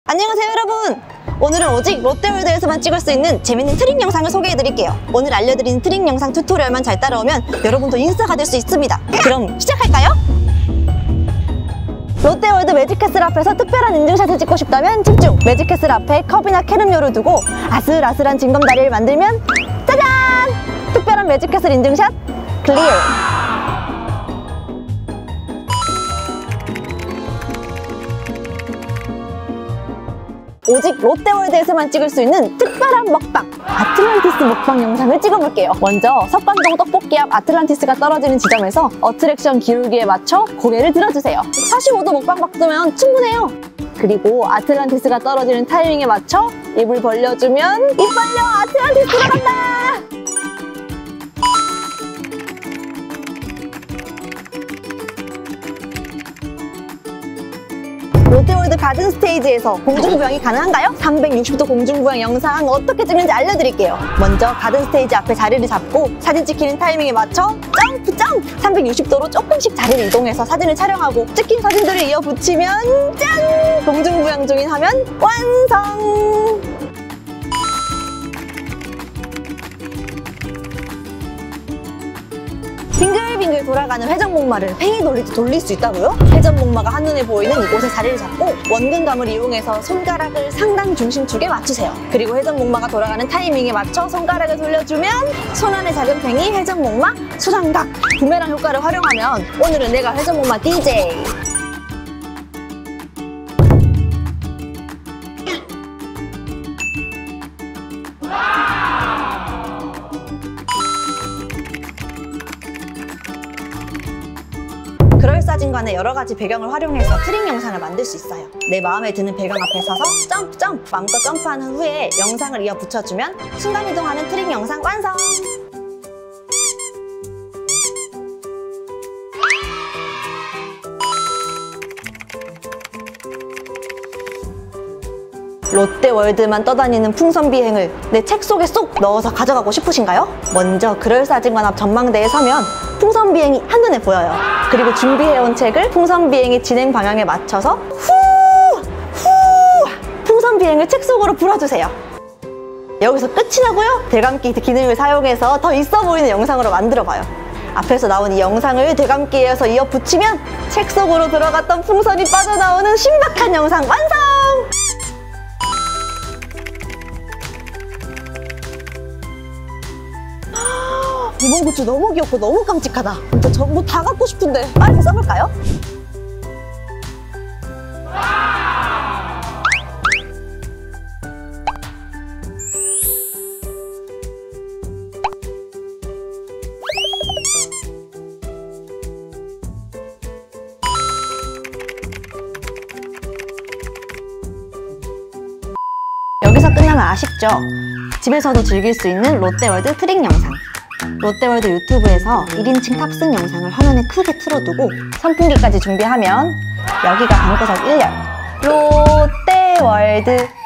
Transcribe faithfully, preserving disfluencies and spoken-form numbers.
안녕하세요 여러분! 오늘은 오직 롯데월드에서만 찍을 수 있는 재밌는 트릭 영상을 소개해드릴게요. 오늘 알려드린 트릭 영상 튜토리얼만 잘 따라오면 여러분도 인싸가 될 수 있습니다. 그럼 시작할까요? 롯데월드 매직캐슬 앞에서 특별한 인증샷을 찍고 싶다면 집중! 매직캐슬 앞에 컵이나 캐름요를 두고 아슬아슬한 징검다리를 만들면 짜잔! 특별한 매직캐슬 인증샷 클리어! 오직 롯데월드에서만 찍을 수 있는 특별한 먹방! 아틀란티스 먹방 영상을 찍어볼게요. 먼저 석관동 떡볶이 앞 아틀란티스가 떨어지는 지점에서 어트랙션 기울기에 맞춰 고개를 들어주세요. 사십오 도 먹방 박도면 충분해요. 그리고 아틀란티스가 떨어지는 타이밍에 맞춰 입을 벌려주면 입 벌려! 아틀란티스 들어간다! 롯데월드 가든 스테이지에서 공중부양이 가능한가요? 삼백육십 도 공중부양 영상 어떻게 찍는지 알려드릴게요. 먼저 가든 스테이지 앞에 자리를 잡고 사진 찍히는 타이밍에 맞춰 점프 점프! 삼백육십 도로 조금씩 자리를 이동해서 사진을 촬영하고 찍힌 사진들을 이어 붙이면 짠! 공중부양 중인 화면 완성! 빙글빙글 돌아가는 회전목마를 팽이 돌리듯 돌릴 수 있다고요? 회전목마가 한눈에 보이는 이곳에 자리를 잡고 원근감을 이용해서 손가락을 상단 중심축에 맞추세요. 그리고 회전목마가 돌아가는 타이밍에 맞춰 손가락을 돌려주면 손 안에 작은 팽이 회전목마 수상각! 부메랑 효과를 활용하면 오늘은 내가 회전목마 디제이! 그럴싸진간의 여러가지 배경을 활용해서 트릭 영상을 만들 수 있어요. 내 마음에 드는 배경 앞에 서서 점프 점프! 마음껏 점프하는 후에 영상을 이어 붙여주면 순간이동하는 트릭 영상 완성! 롯데월드만 떠다니는 풍선 비행을 내 책 속에 쏙 넣어서 가져가고 싶으신가요? 먼저 그럴싸진관 앞 전망대에 서면 풍선 비행이 한눈에 보여요. 그리고 준비해온 책을 풍선 비행의 진행 방향에 맞춰서 후! 후! 풍선 비행을 책 속으로 불어주세요. 여기서 끝이 나고요? 대감기 기능을 사용해서 더 있어 보이는 영상으로 만들어봐요. 앞에서 나온 이 영상을 대감기에서 이어 붙이면 책 속으로 들어갔던 풍선이 빠져나오는 신박한 영상 완성! 이번 굿즈 너무 귀엽고 너무 깜찍하다. 진짜 전부 다 갖고 싶은데 빨리 써볼까요? 여기서 끝나면 아쉽죠? 집에서도 즐길 수 있는 롯데월드 트릭 영상. 롯데월드 유튜브에서 일 인칭 탑승 영상을 화면에 크게 틀어두고 선풍기까지 준비하면 여기가 방구석 일 열 롯데월드